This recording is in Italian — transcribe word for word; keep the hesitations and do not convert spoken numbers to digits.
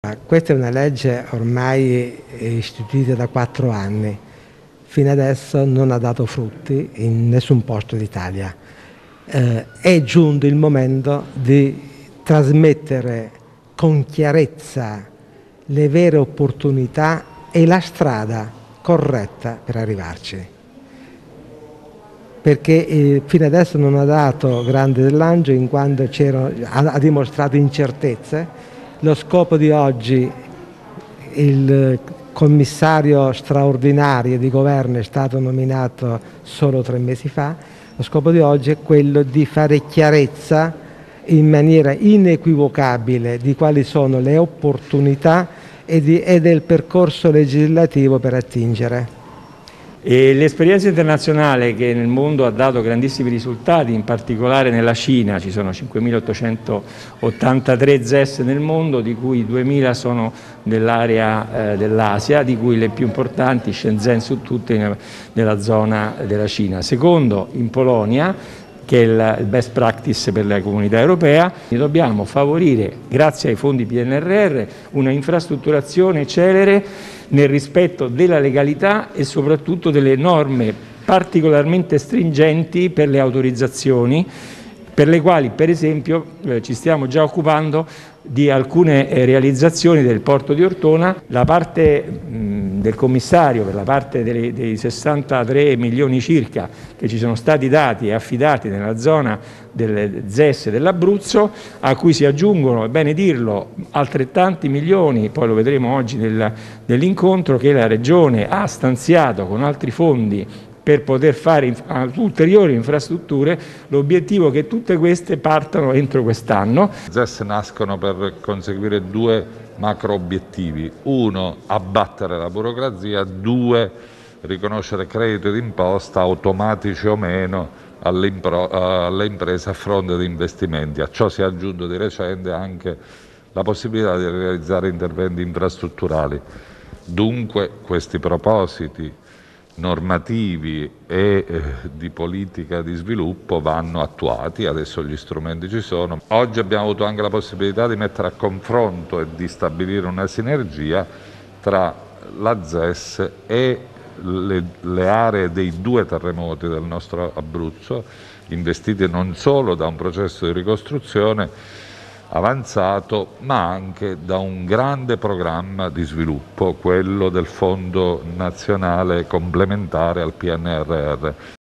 Ma questa è una legge ormai istituita da quattro anni, fino adesso non ha dato frutti in nessun posto d'Italia. Eh, è giunto il momento di trasmettere con chiarezza le vere opportunità e la strada corretta per arrivarci, perché eh, fino adesso non ha dato grande slancio in quanto ha, ha dimostrato incertezze. Lo scopo di oggi, il commissario straordinario di governo è stato nominato solo tre mesi fa, lo scopo di oggi è quello di fare chiarezza in maniera inequivocabile di quali sono le opportunità e, di, e del percorso legislativo per attingere. L'esperienza internazionale che nel mondo ha dato grandissimi risultati, in particolare nella Cina, ci sono cinquemilaottocentottantatré Z E S nel mondo, di cui duemila sono nell'area eh, dell'Asia, di cui le più importanti, Shenzhen su tutte, in, nella zona della Cina. Secondo, in Polonia, che è il best practice per la comunità europea, dobbiamo favorire, grazie ai fondi P N R R, una infrastrutturazione celere nel rispetto della legalità e soprattutto delle norme particolarmente stringenti per le autorizzazioni, per le quali per esempio eh, ci stiamo già occupando di alcune eh, realizzazioni del porto di Ortona. La parte mh, del commissario, per la parte dei, dei sessantatré milioni circa che ci sono stati dati e affidati nella zona del Z E S dell'Abruzzo, a cui si aggiungono, è bene dirlo, altrettanti milioni, poi lo vedremo oggi nel, nell'incontro, che la Regione ha stanziato con altri fondi per poter fare ulteriori infrastrutture. L'obiettivo è che tutte queste partano entro quest'anno. Z E S nascono per conseguire due macro obiettivi: uno, abbattere la burocrazia; due, riconoscere credito d'imposta, automatici o meno, alle, alle imprese a fronte di investimenti. A ciò si è aggiunto di recente anche la possibilità di realizzare interventi infrastrutturali. Dunque questi propositi normativi e eh, di politica di sviluppo vanno attuati, adesso gli strumenti ci sono. Oggi abbiamo avuto anche la possibilità di mettere a confronto e di stabilire una sinergia tra la Z E S e le, le aree dei due terremoti del nostro Abruzzo, investite non solo da un processo di ricostruzione avanzato, ma anche da un grande programma di sviluppo, quello del Fondo Nazionale complementare al P N R R.